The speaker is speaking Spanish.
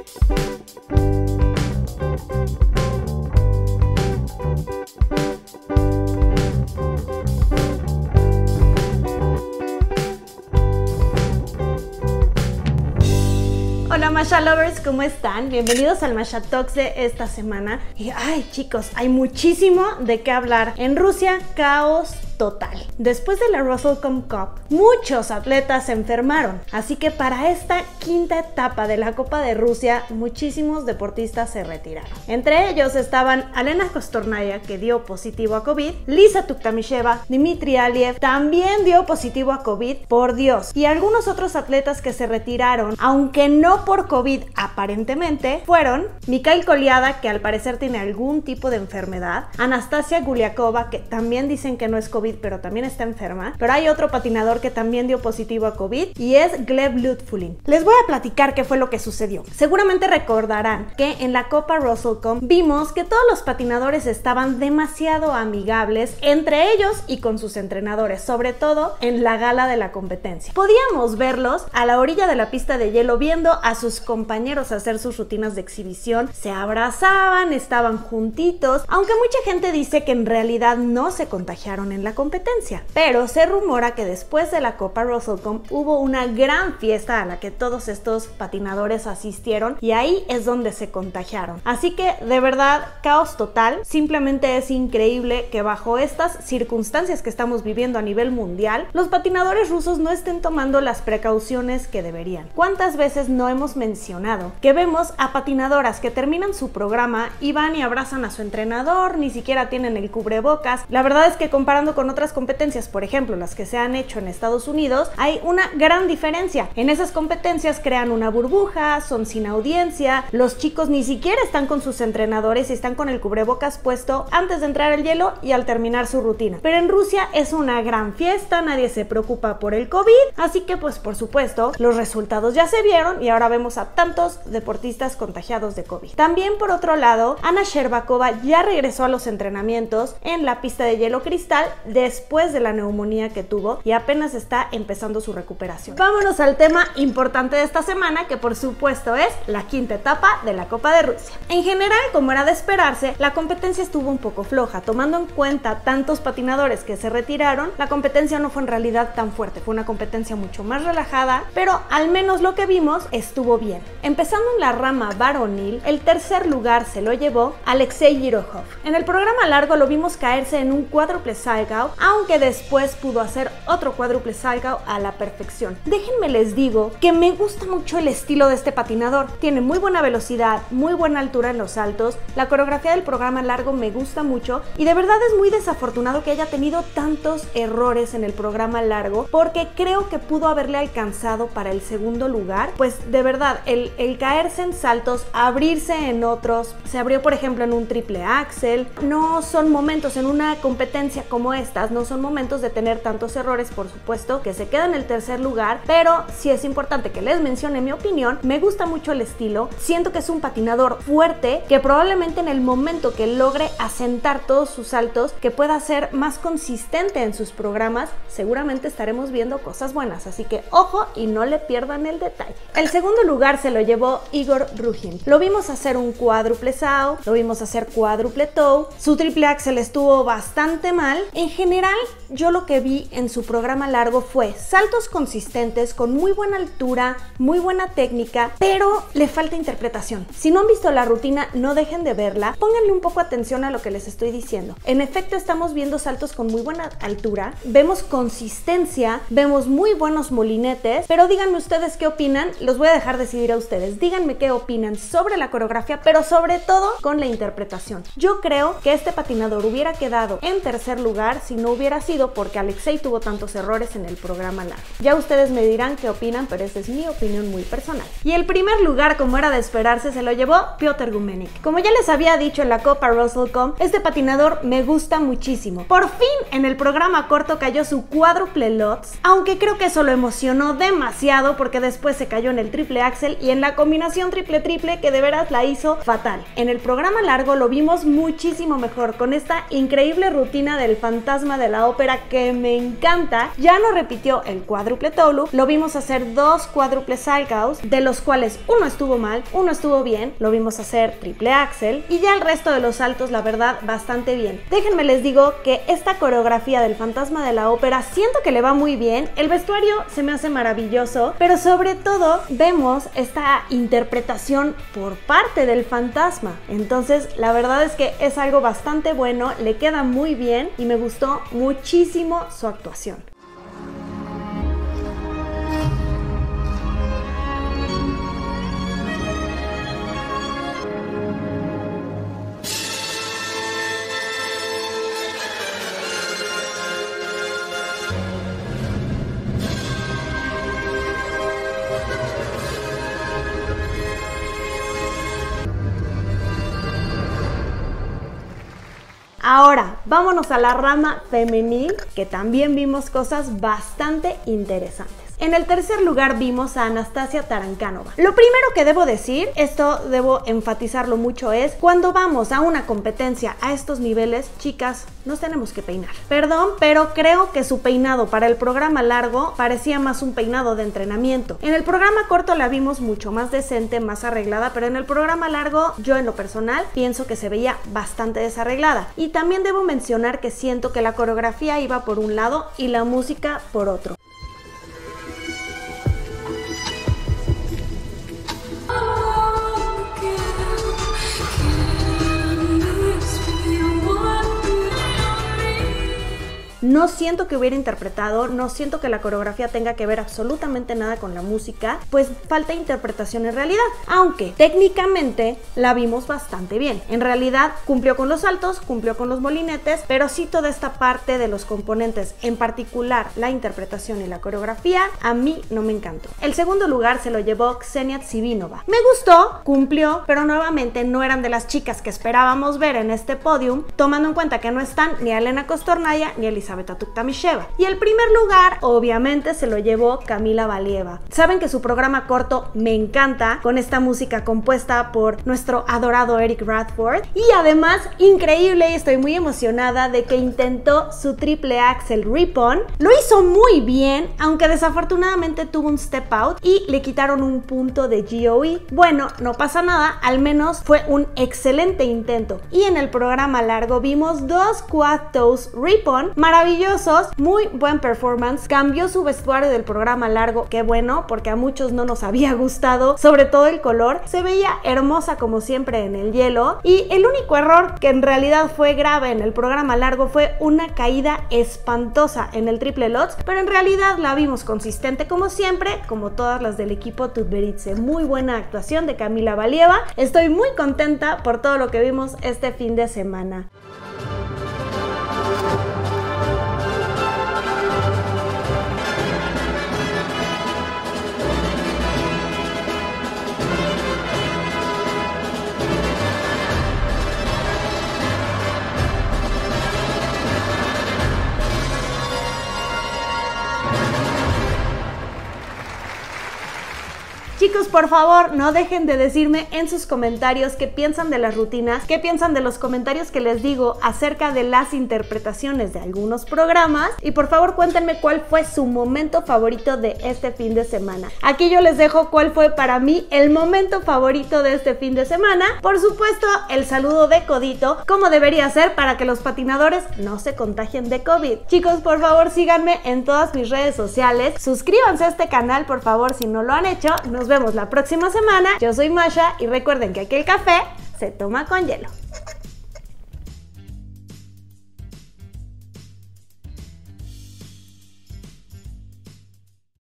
Hola Masha Lovers, ¿cómo están? Bienvenidos al Masha Talks de esta semana. Y ay chicos, hay muchísimo de qué hablar. En Rusia, caos total. Después de la Russell Cup, muchos atletas se enfermaron, así que para esta quinta etapa de la Copa de Rusia, muchísimos deportistas se retiraron. Entre ellos estaban Alena Kostornaia, que dio positivo a COVID, Lisa Tuktamisheva, Dmitry Aliev, también dio positivo a COVID, por Dios, y algunos otros atletas que se retiraron, aunque no por COVID aparentemente, fueron Mikhail Koliada, que al parecer tiene algún tipo de enfermedad, Anastasia Guliakova, que también dicen que no es COVID, pero también está enferma, pero hay otro patinador que también dio positivo a COVID y es Gleb Lutfulin. Les voy a platicar qué fue lo que sucedió. Seguramente recordarán que en la Copa Russell Cup vimos que todos los patinadores estaban demasiado amigables entre ellos y con sus entrenadores, sobre todo en la gala de la competencia. Podíamos verlos a la orilla de la pista de hielo viendo a sus compañeros hacer sus rutinas de exhibición, se abrazaban, estaban juntitos, aunque mucha gente dice que en realidad no se contagiaron en la competencia, pero se rumora que después de la Copa Russell Cup hubo una gran fiesta a la que todos estos patinadores asistieron y ahí es donde se contagiaron. Así que de verdad, caos total. Simplemente es increíble que bajo estas circunstancias que estamos viviendo a nivel mundial, los patinadores rusos no estén tomando las precauciones que deberían. ¿Cuántas veces no hemos mencionado que vemos a patinadoras que terminan su programa y van y abrazan a su entrenador, ni siquiera tienen el cubrebocas? La verdad es que comparando con otras competencias, por ejemplo las que se han hecho en Estados Unidos, hay una gran diferencia. En esas competencias crean una burbuja, son sin audiencia, los chicos ni siquiera están con sus entrenadores y están con el cubrebocas puesto antes de entrar al hielo y al terminar su rutina. Pero en Rusia es una gran fiesta, nadie se preocupa por el COVID, así que pues por supuesto los resultados ya se vieron y ahora vemos a tantos deportistas contagiados de COVID. También por otro lado, Ana Sherbakova ya regresó a los entrenamientos en la pista de hielo cristal después de la neumonía que tuvo y apenas está empezando su recuperación. Vámonos al tema importante de esta semana, que por supuesto es la quinta etapa de la Copa de Rusia. En general, como era de esperarse, la competencia estuvo un poco floja. Tomando en cuenta tantos patinadores que se retiraron, la competencia no fue en realidad tan fuerte, fue una competencia mucho más relajada, pero al menos lo que vimos estuvo bien. Empezando en la rama varonil, el tercer lugar se lo llevó Alexei Yirohov. En el programa largo lo vimos caerse en un cuádruple salchow, aunque después pudo hacer otro cuádruple salchow a la perfección. Déjenme les digo que me gusta mucho el estilo de este patinador. Tiene muy buena velocidad, muy buena altura en los saltos, la coreografía del programa largo me gusta mucho y de verdad es muy desafortunado que haya tenido tantos errores en el programa largo, porque creo que pudo haberle alcanzado para el segundo lugar. Pues de verdad, el caerse en saltos, abrirse en otros, se abrió por ejemplo en un triple axel, no son momentos en una competencia como estas, no son momentos de tener tantos errores. Por supuesto que se queda en el tercer lugar, pero sí es importante que les mencione mi opinión. Me gusta mucho el estilo, siento que es un patinador fuerte, que probablemente en el momento que logre asentar todos sus saltos, que pueda ser más consistente en sus programas, seguramente estaremos viendo cosas buenas, así que ojo y no le pierdan el detalle. El segundo lugar se lo llevó Igor Rugin. Lo vimos hacer un cuádruple saw, lo vimos hacer cuádruple toe, su triple axel estuvo bastante mal. En general, yo lo que vi en su programa largo fue saltos consistentes con muy buena altura, muy buena técnica, pero le falta interpretación. Si no han visto la rutina, no dejen de verla, pónganle un poco atención a lo que les estoy diciendo. En efecto, estamos viendo saltos con muy buena altura, vemos consistencia, vemos muy buenos molinetes, pero díganme ustedes qué opinan, los voy a dejar decidir a ustedes. Díganme qué opinan sobre la coreografía, pero sobre todo con la interpretación. Yo creo que este patinador hubiera quedado en tercer lugar si no hubiera sido porque Alexei tuvo tantos errores en el programa largo. Ya ustedes me dirán qué opinan, pero esa es mi opinión muy personal. Y el primer lugar, como era de esperarse, se lo llevó Piotr Gumenik. Como ya les había dicho en la Copa Russell Cup, este patinador me gusta muchísimo. Por fin en el programa corto cayó su cuádruple Lutz, aunque creo que eso lo emocionó demasiado porque después se cayó en el triple axel y en la combinación triple-triple que de veras la hizo fatal. En el programa largo lo vimos muchísimo mejor con esta increíble rutina del fantasma Fantasma de la Ópera que me encanta, ya no repitió el cuádruple toe loop, lo vimos hacer 2 cuádruples salchows, de los cuales uno estuvo mal, uno estuvo bien, lo vimos hacer triple axel y ya el resto de los saltos, la verdad, bastante bien. Déjenme les digo que esta coreografía del Fantasma de la Ópera siento que le va muy bien, el vestuario se me hace maravilloso, pero sobre todo vemos esta interpretación por parte del fantasma. Entonces la verdad es que es algo bastante bueno, le queda muy bien y me gustó muchísimo su actuación. Ahora, vámonos a la rama femenil, que también vimos cosas bastante interesantes. En el tercer lugar vimos a Anastasia Tarankanova. Lo primero que debo decir, esto debo enfatizarlo mucho, es cuando vamos a una competencia a estos niveles, chicas, nos tenemos que peinar. Perdón, pero creo que su peinado para el programa largo parecía más un peinado de entrenamiento. En el programa corto la vimos mucho más decente, más arreglada, pero en el programa largo, yo en lo personal, pienso que se veía bastante desarreglada. Y también debo mencionar que siento que la coreografía iba por un lado y la música por otro. No siento que hubiera interpretado, no siento que la coreografía tenga que ver absolutamente nada con la música, pues falta interpretación en realidad, aunque técnicamente la vimos bastante bien. En realidad cumplió con los saltos, cumplió con los molinetes, pero sí toda esta parte de los componentes, en particular la interpretación y la coreografía, a mí no me encantó. El segundo lugar se lo llevó Ksenia Tsivinova. Me gustó, cumplió, pero nuevamente no eran de las chicas que esperábamos ver en este podium, tomando en cuenta que no están ni Elena Kostornaia ni Elizabeth Tuktamisheva. Y el primer lugar obviamente se lo llevó Kamila Valieva. Saben que su programa corto me encanta, con esta música compuesta por nuestro adorado Eric Radford, y además increíble, y estoy muy emocionada de que intentó su triple axel rip-on. Lo hizo muy bien, aunque desafortunadamente tuvo un step out y le quitaron un punto de GOE. Bueno, no pasa nada, al menos fue un excelente intento. Y en el programa largo vimos 2 quad toes rip-on maravillosos, muy buen performance. Cambió su vestuario del programa largo, qué bueno, porque a muchos no nos había gustado, sobre todo el color. Se veía hermosa como siempre en el hielo, y el único error que en realidad fue grave en el programa largo fue una caída espantosa en el triple Lutz, pero en realidad la vimos consistente como siempre, como todas las del equipo Tutberidze. Muy buena actuación de Kamila Valieva. Estoy muy contenta por todo lo que vimos este fin de semana. Chicos, por favor, no dejen de decirme en sus comentarios qué piensan de las rutinas, qué piensan de los comentarios que les digo acerca de las interpretaciones de algunos programas, y por favor cuéntenme cuál fue su momento favorito de este fin de semana. Aquí yo les dejo cuál fue para mí el momento favorito de este fin de semana. Por supuesto, el saludo de codito, como debería ser para que los patinadores no se contagien de COVID. Chicos, por favor, síganme en todas mis redes sociales, suscríbanse a este canal, por favor, si no lo han hecho. Nos vemos la próxima semana. Yo soy Masha y recuerden que aquí el café se toma con hielo.